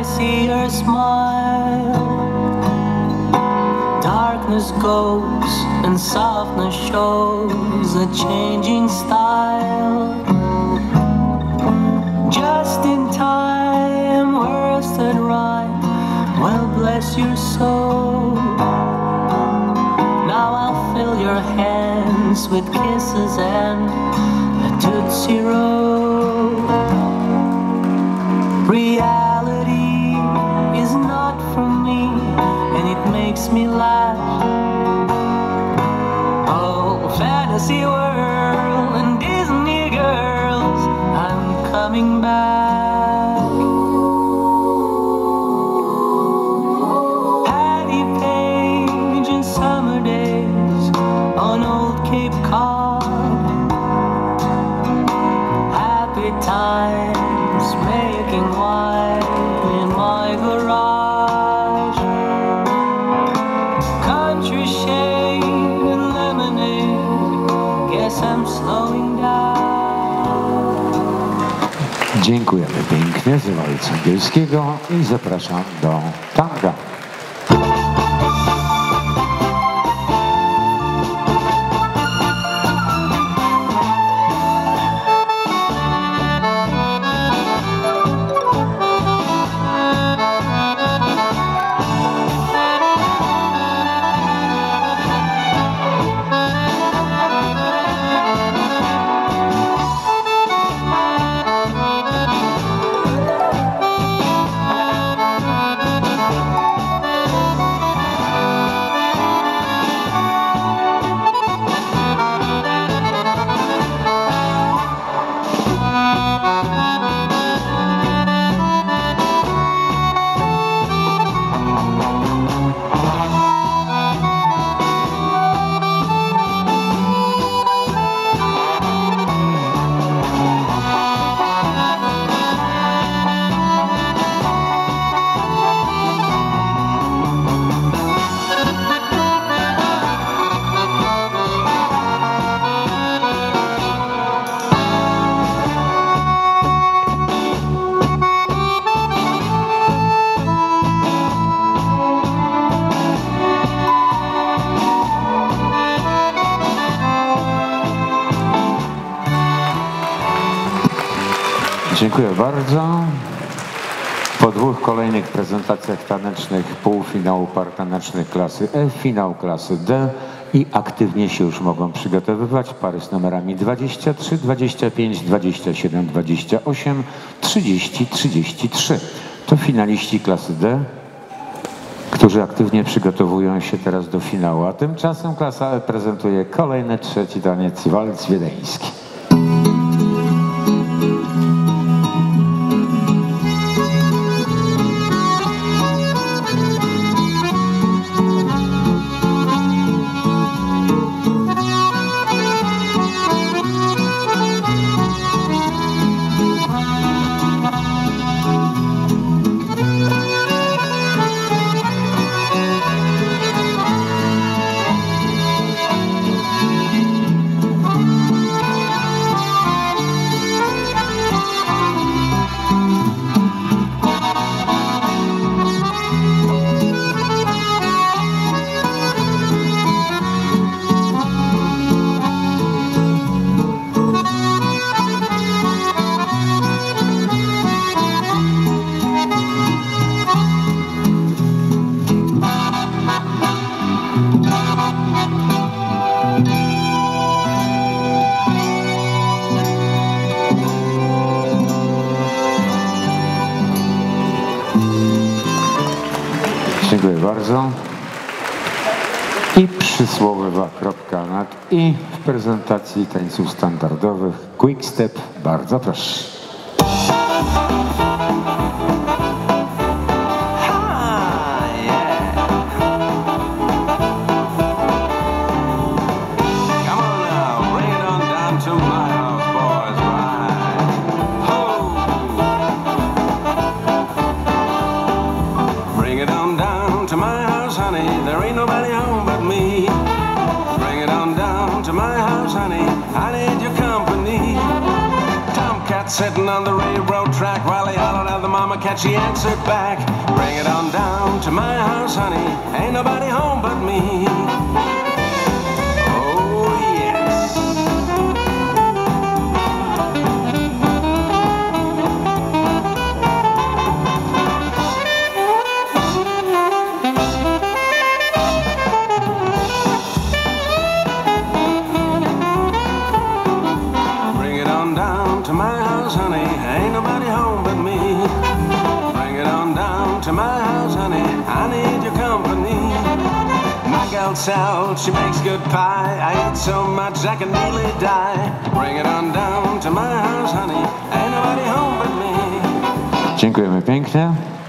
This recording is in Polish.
see her smile, darkness goes and softness shows a changing style. Just in time, words that rhyme, well bless your soul. Now I'll fill your hands with kisses and a Tootsie Roll. Reality is not for me, and it makes me laugh. Oh, fantasy world and Disney girls, I'm coming back. Patty Page and summer days on old Cape Cod, happy times making wine in my garage. Country shade and lemonade, guess I'm slowing down. Dziękujemy pięknie z Walca Bielskiego i zapraszam do tanga. Dziękuję bardzo. Po dwóch kolejnych prezentacjach tanecznych, półfinału par tanecznych klasy E, finał klasy D i aktywnie się już mogą przygotowywać pary z numerami 23, 25, 27, 28, 30, 33. To finaliści klasy D, którzy aktywnie przygotowują się teraz do finału. A tymczasem klasa E prezentuje kolejny trzeci taniec, walc wiedeński. Dziękuję bardzo. I przysłowiowa kropka nad i w prezentacji tańców standardowych Quick Step. Bardzo proszę. Sitting on the railroad track while he hollered at the mama a catchy answer back. Bring it on down to my house, honey. Ain't nobody home but me. Oh, yes. Bring it on down to my house, honey. Ain't nobody home but me. Bring it on down to my house, honey. I need your company. My gal Sal, she makes good pie. I eat so much I can nearly die. Bring it on down to my house, honey. Ain't nobody home but me. Dziękujemy pięknie.